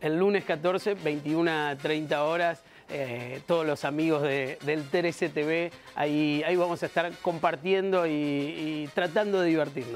El lunes 14, 21:30 horas, todos los amigos del 13 TV, ahí vamos a estar compartiendo y tratando de divertirnos.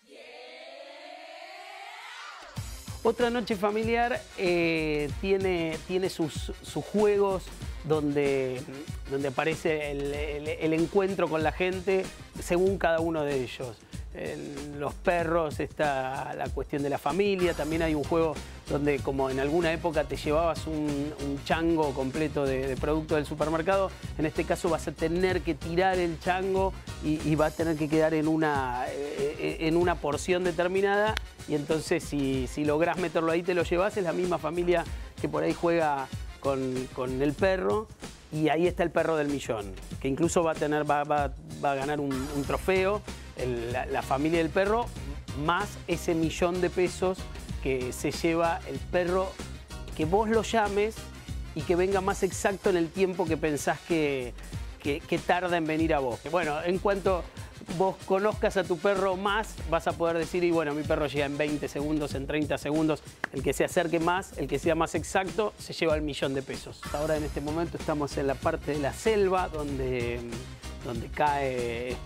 Otra noche familiar tiene sus juegos donde aparece el encuentro con la gente según cada uno de ellos. En los perros está la cuestión de la familia, también hay un juego donde como en alguna época te llevabas un chango completo de producto del supermercado, en este caso vas a tener que tirar el chango y va a tener que quedar en una porción determinada, y entonces si lográs meterlo ahí te lo llevas. Es la misma familia que por ahí juega con el perro, y ahí está el perro del millón, que incluso va a ganar un trofeo. La familia del perro, más ese $1.000.000 que se lleva el perro que vos lo llames y que venga más exacto en el tiempo que pensás que tarda en venir a vos. Bueno, en cuanto vos conozcas a tu perro más, vas a poder decir, y bueno, mi perro llega en 20 segundos, en 30 segundos. El que se acerque más, el que sea más exacto, se lleva el $1.000.000. Ahora en este momento estamos en la parte de la selva donde cae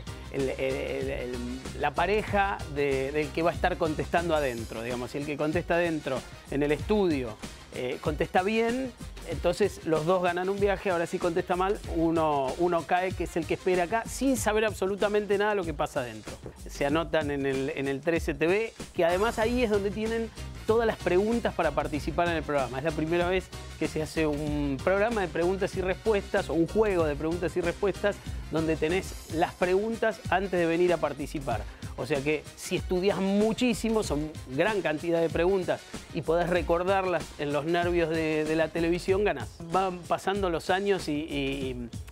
la pareja del que va a estar contestando adentro, digamos. Si el que contesta adentro en el estudio contesta bien, entonces los dos ganan un viaje. Ahora si contesta mal, uno cae, que es el que espera acá, sin saber absolutamente nada de lo que pasa adentro. Se anotan en el 13 TV, que además ahí es donde tienen todas las preguntas para participar en el programa. Es la primera vez que se hace un programa de preguntas y respuestas, o un juego de preguntas y respuestas, donde tenés las preguntas antes de venir a participar. O sea que si estudias muchísimo, son gran cantidad de preguntas, y podés recordarlas en los nervios de la televisión, ganás. Van pasando los años y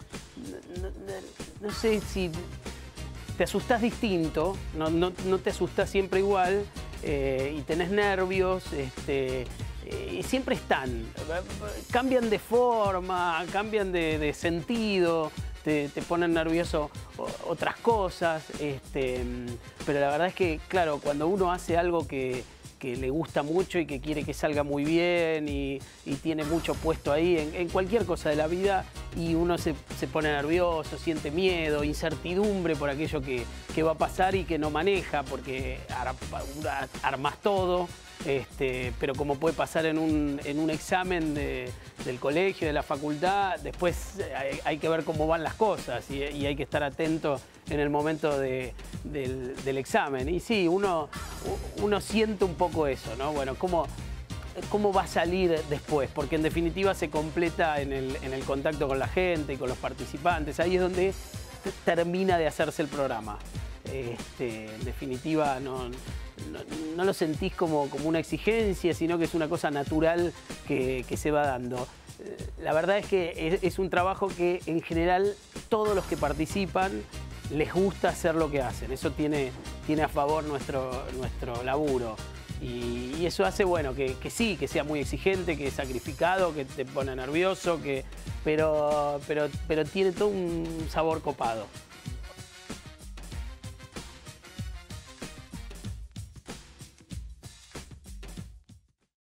no sé si te asustás distinto, no te asustás siempre igual, y tenés nervios, y siempre están. Cambian de forma, cambian de sentido, te ponen nervioso otras cosas, pero la verdad es que, claro, cuando uno hace algo que le gusta mucho y que quiere que salga muy bien y tiene mucho puesto ahí en cualquier cosa de la vida, y uno se pone nervioso, siente miedo, incertidumbre por aquello que va a pasar y que no maneja, porque armás todo, pero como puede pasar en un examen del colegio, de la facultad, después hay que ver cómo van las cosas y hay que estar atento en el momento del examen. Y sí, uno siente un poco eso, ¿no? Bueno, ¿cómo va a salir después? Porque en definitiva se completa en el contacto con la gente y con los participantes. Ahí es donde termina de hacerse el programa. En definitiva no lo sentís como una exigencia, sino que es una cosa natural que se va dando. La verdad es que es un trabajo que en general todos los que participan les gusta hacer lo que hacen. Eso tiene a favor nuestro laburo. Y eso hace, bueno, que sí, que sea muy exigente, que es sacrificado, que te pone nervioso, pero tiene todo un sabor copado.